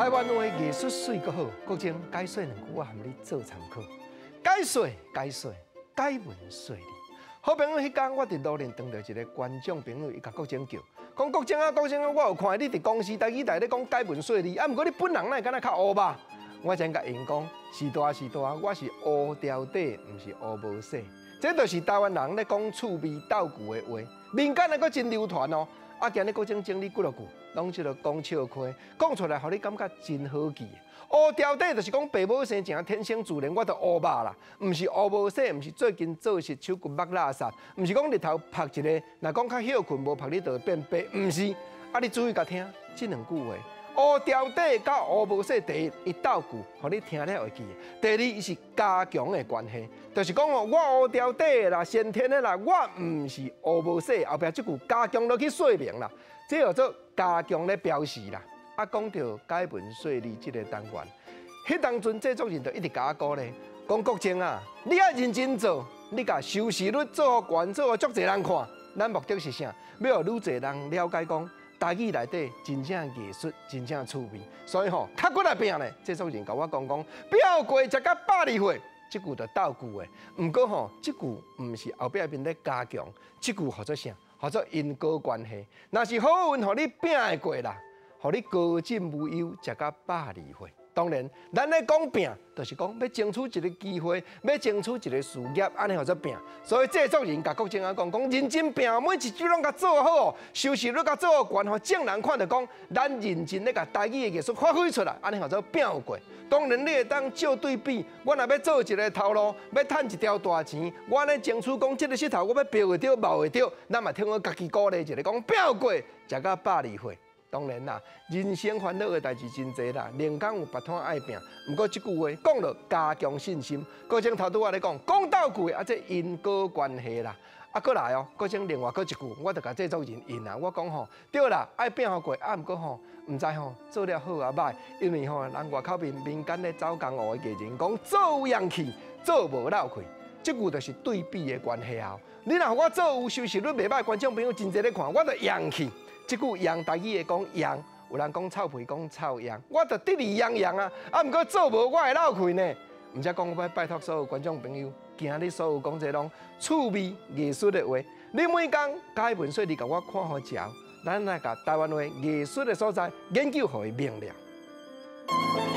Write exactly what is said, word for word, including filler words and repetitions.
台湾话艺术水阁好，国情解说两句我含你做参考。解说解说，解文说理。好朋友迄天，我伫路连碰到一个观众朋友，伊甲国情叫，讲国情啊国情啊，我有看你伫公司台语台咧讲解文说理，啊，毋过你本人哪会敢若较乌吧？我才甲因讲，是大是大，我是乌条底，毋是乌无洗。这就是台湾人咧讲趣味逗句的话，民间还阁真流传哦。啊，今日国情整理几落句，拢即落讲笑话，讲出来，互你感觉真好记。乌条底就是讲爸母生正天生自然，我就乌肉啦，毋是乌无洗，毋是最近做事手骨目垃圾，毋是讲日头晒一个，若讲较休困无晒你就会变白，毋是。啊，你注意甲听，即两句话。乌条底甲乌无洗，第一一道句，互你听了会记；第二，伊是加强的关系，就是讲哦，我乌条底啦，先天的啦，我毋是乌无洗，后壁即句加强落去说明啦，这叫做加强咧标示啦。啊，讲到解文说理即个单元，迄当阵制作人就一直甲我鼓励，讲国情啊，你要认真做，你甲收视率做互悬，做互足侪人看，咱目的是啥？要互愈侪人了解讲。台语内底真正艺术，真正趣味，所以吼，较骨来拼咧。制作人甲我讲讲，不要过食到百二岁，即句就倒句的。毋过吼，即句毋是后壁面咧加强，即句叫做啥？叫做因果关系。若是好运，互你拼会过啦，互你高枕无忧，食到百二岁。当然，咱咧讲拼，就是讲要争取一个机会，要争取一个事业，安尼叫做拼。所以制作人甲国情啊讲讲，认真拼，每一句拢甲做好，收视率甲做好悬，互众人看到讲，咱认真咧甲台语的艺术发挥出来，安尼叫做拼有过。当然，你会当照对比，我若要做一个头路，要趁一条大钱，我咧争取讲，这个石头我要标会着，冒会着，咱嘛听我家己鼓励一下，讲拼有过，食到百二岁。当然啦，人生烦恼的代志真多啦，人讲有别摊爱拼。不过这句话讲了加强信心。国情头拄我咧讲，讲到句啊，这因果关系啦。啊，过来哦，国情另外搁一句，我就甲制作人应啊，我讲吼，对啦，爱拼好过，啊，不过吼，唔知吼做了好啊歹，因为吼人外口面民间咧走江湖的艺人讲做有阳气，做无漏气。这句就是对比的关系啊。你若我做有收视率袂歹，观众朋友真侪咧看，我就阳气。即句阳台语会讲阳，有人讲臭屁讲臭阳，我就得意洋洋啊！啊，毋过做无我会漏气呢。毋则讲我要拜托所有观众朋友，今日所有讲这种趣味艺术的话，你每工解文说理甲我看好食，咱来甲台湾话艺术的所在研究互伊明了。